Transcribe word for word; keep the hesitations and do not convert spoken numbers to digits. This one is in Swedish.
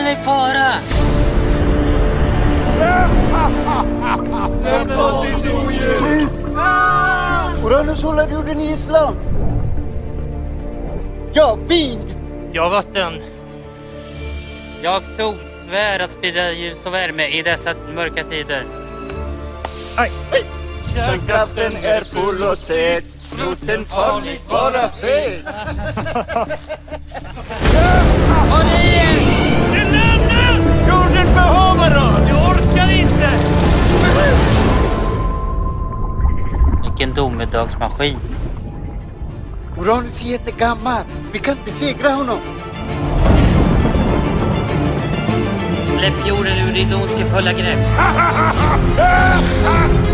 är i fara. Lämna oss inte odjur! Uranus håller jorden i Island. Jag vind. Jag vatten. Jag sol svär att sprida ljus och värme i dessa mörka tider. Aj. Kärnkraften är full och seg. Noten farlig, bara fel. Och det är... Det lämnas! Jorden behöver oss! Jag orkar inte! Vilken domedagsmaskin. Uranus är jättegammal. Vi kan besegra honom. Släpp jorden ur ditt ondskefulla grepp.